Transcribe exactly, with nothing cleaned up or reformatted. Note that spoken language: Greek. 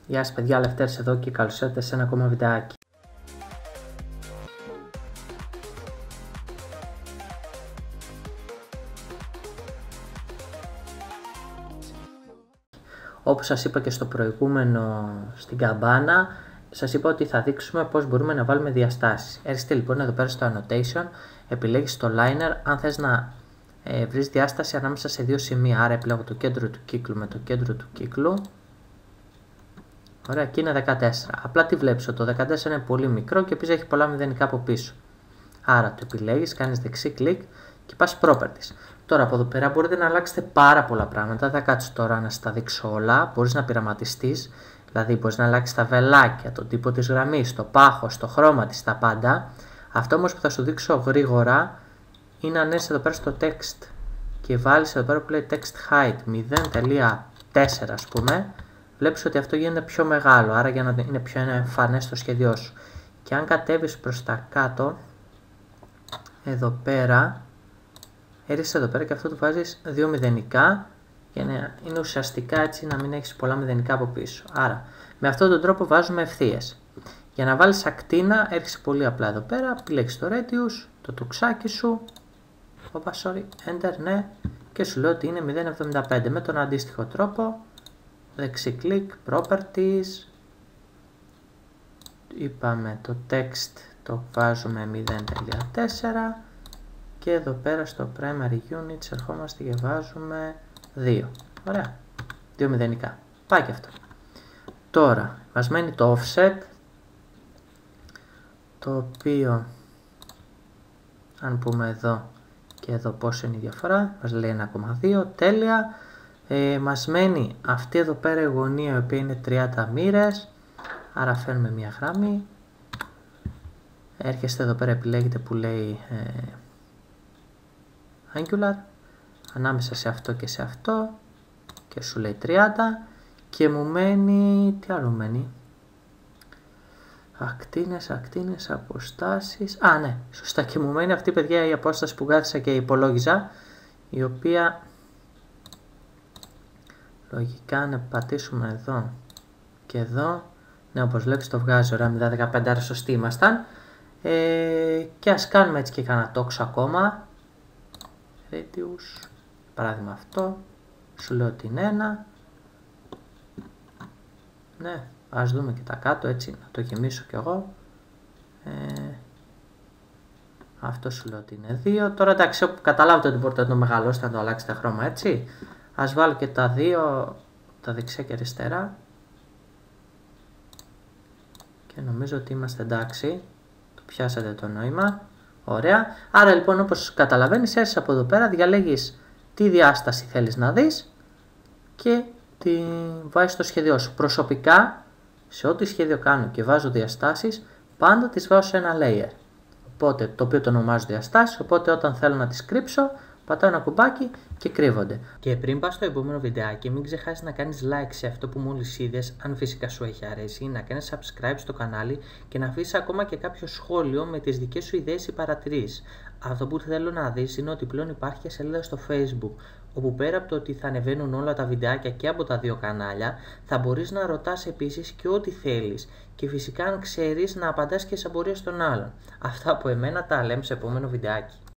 Γεια σας παιδιά, Λευτέρης εδώ και καλώς ήρθατε σε ένα ακόμα βιντεάκι. Όπως σας είπα και στο προηγούμενο στην καμπάνα, σας είπα ότι θα δείξουμε πώς μπορούμε να βάλουμε διαστάσεις. Έρχεστε λοιπόν εδώ πέρα στο Annotation, επιλέγεις το Liner αν θες να ε, βρεις διάσταση ανάμεσα σε δύο σημεία. Άρα επιλέγω το κέντρο του κύκλου με το κέντρο του κύκλου. Ωραία, και είναι δεκατέσσερα. Απλά τι βλέπεις, το δεκατέσσερα είναι πολύ μικρό και επίσης έχει πολλά μηδενικά από πίσω. Άρα το επιλέγεις, κάνεις δεξί κλικ και πας Properties. Τώρα από εδώ πέρα μπορείτε να αλλάξετε πάρα πολλά πράγματα. Δεν θα κάτσω τώρα να σας τα δείξω όλα. Μπορείς να πειραματιστείς, δηλαδή μπορείς να αλλάξεις τα βελάκια, τον τύπο της γραμμής, το πάχος, το χρώμα της, τα πάντα. Αυτό όμως που θα σου δείξω γρήγορα είναι αν έρθεις εδώ πέρα στο text και βάλεις εδώ πέρα που λέει text height μηδέν κόμμα τέσσερα ας πούμε. Βλέπεις ότι αυτό γίνεται πιο μεγάλο, άρα για να είναι πιο εμφανές στο σχέδιό σου. Και αν κατέβεις προς τα κάτω, εδώ πέρα, έρχεσαι εδώ πέρα και αυτό του βάζεις δύο μηδενικά για να είναι ουσιαστικά έτσι να μην έχεις πολλά μηδενικά από πίσω. Άρα με αυτόν τον τρόπο βάζουμε ευθείες. Για να βάλεις ακτίνα έρχεσαι πολύ απλά εδώ πέρα, επιλέγεις το radius, το τουξάκι σου, όπα sorry, enter, ναι, και σου λέω ότι είναι μηδέν κόμμα εβδομήντα πέντε με τον αντίστοιχο τρόπο. Δεξί κλικ, properties, είπαμε το text το βάζουμε μηδέν κόμμα τέσσερα και εδώ πέρα στο primary units ερχόμαστε και βάζουμε δύο. Ωραία, δύο μηδενικά. Πάει και αυτό. Τώρα, μας μένει το offset, το οποίο αν πούμε εδώ και εδώ πόσο είναι η διαφορά, μας λέει ένα κόμμα δύο, τέλεια. Ε, μας μένει αυτή εδώ πέρα η γωνία η οποία είναι τριάντα μοίρες, άρα φέρνουμε μια γραμμή, έρχεστε εδώ πέρα επιλέγετε που λέει ε, Angular, ανάμεσα σε αυτό και σε αυτό και σου λέει τριάντα και μου μένει, τι άλλο μένει, ακτίνες, ακτίνες, αποστάσεις, α ναι, σωστά, και μου μένει αυτή παιδιά η απόσταση που κάθισα και υπολόγιζα, η οποία λογικά να πατήσουμε εδώ και εδώ, ναι όπως βλέπεις το βγάζει ωραία μηδέν κόμμα δεκαπέντε, άρα σωστοί ήμασταν. Ε, και ας κάνουμε έτσι και κανένα τόξο ακόμα, radius, παράδειγμα αυτό, σου λέω ότι είναι ένα, ναι, ας δούμε και τα κάτω έτσι, να το γεμίσω κι εγώ, ε, αυτό σου λέω ότι είναι δύο, τώρα εντάξει όπου καταλάβετε ότι μπορείτε να το μεγαλώσετε, να το αλλάξετε χρώμα έτσι. Ας βάλω και τα δύο, τα δεξιά και αριστερά και νομίζω ότι είμαστε εντάξει, το πιάσατε το νόημα, ωραία. Άρα λοιπόν όπως καταλαβαίνεις έρχεσαι από εδώ πέρα, διαλέγεις τι διάσταση θέλεις να δεις και τη βάζεις στο σχέδιό σου. Προσωπικά σε ό,τι σχέδιο κάνω και βάζω διαστάσεις πάντα τις βάζω σε ένα layer, οπότε, το οποίο το ονομάζω διαστάσεις, οπότε όταν θέλω να τις κρύψω πατάω ένα κουμπάκι και κρύβονται. Και πριν πας στο επόμενο βιντεάκι, μην ξεχάσεις να κάνεις like σε αυτό που μόλις είδες, αν φυσικά σου έχει αρέσει, να κάνεις subscribe στο κανάλι και να αφήσεις ακόμα και κάποιο σχόλιο με τις δικές σου ιδέες ή παρατηρήσεις. Αυτό που θέλω να δεις είναι ότι πλέον υπάρχει και σελίδα στο Facebook, όπου πέρα από το ότι θα ανεβαίνουν όλα τα βιντεάκια και από τα δύο κανάλια, θα μπορείς να ρωτάς επίσης και ό,τι θέλεις. Και φυσικά αν ξέρεις να απαντάς και σε απορίες των άλλων. Αυτά από εμένα, τα λέμε σε επόμενο βιντεάκι.